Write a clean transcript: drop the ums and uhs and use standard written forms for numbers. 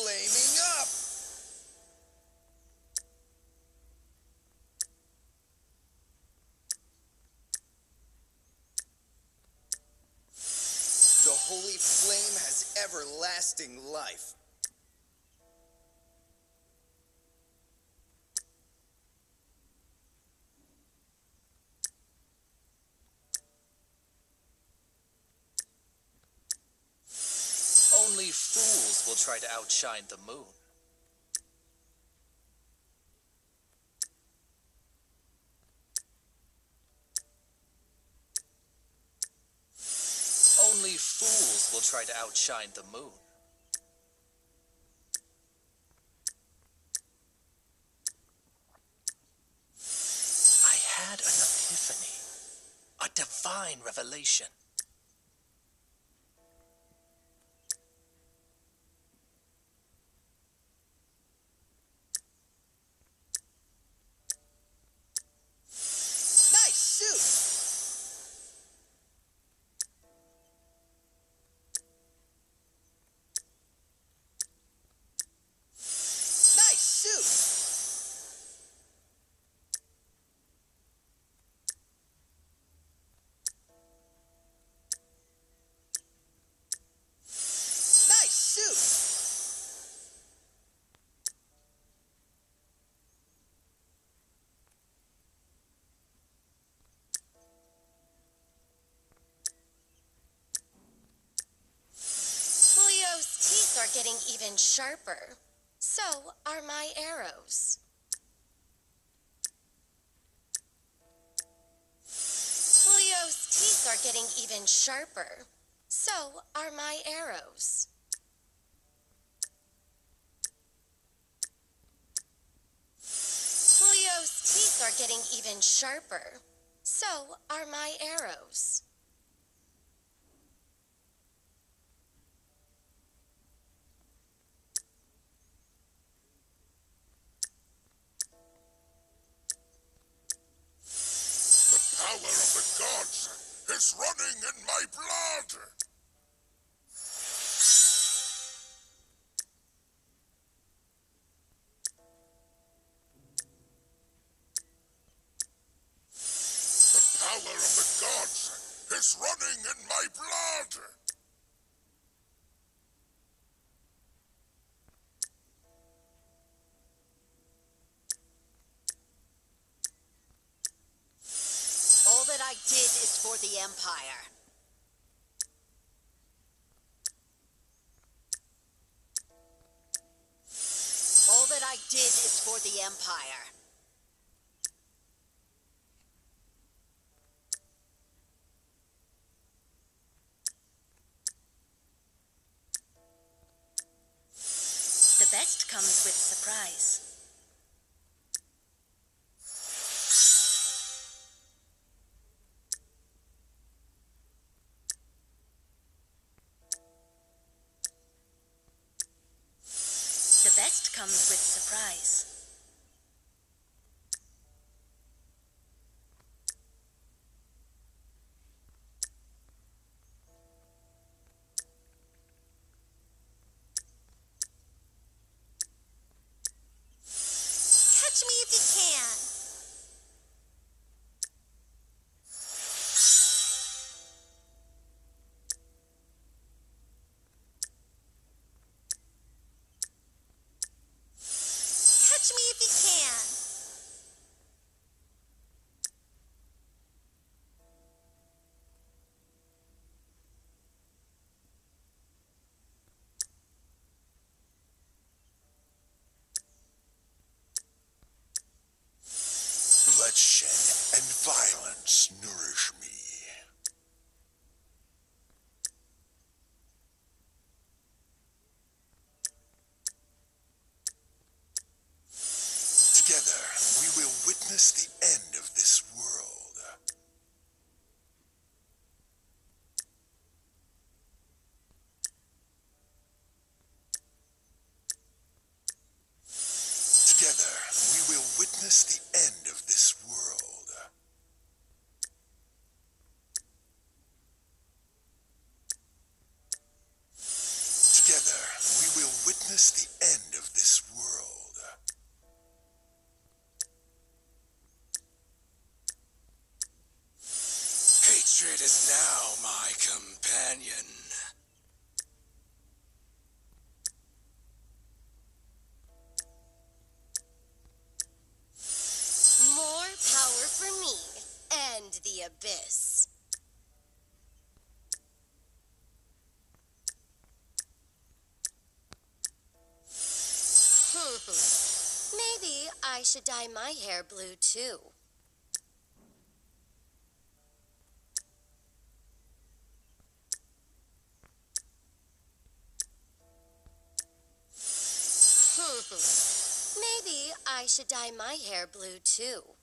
flaming up! The holy flame has everlasting life. Only fools will try to outshine the moon. Only fools will try to outshine the moon. I had an epiphany, a divine revelation. Getting even sharper. So are my arrows. Leo's teeth are getting even sharper. So are my arrows. Leo's teeth are getting even sharper. So are my arrows. Power of the gods is running in my blood! The power of the gods is running in my blood! All that I did is for the Empire. All that I did is for the Empire. The best comes with surprise. The best comes with surprise. Catch me if you can. Catch me if you can. Bloodshed and violence nourish me. Together, we will witness the end of this world. Together, we will witness the end of this world. Together, we will witness witness the end of this world. Hatred is now my companion. More power for me and the Abyss. Maybe I should dye my hair blue too. Maybe I should dye my hair blue too.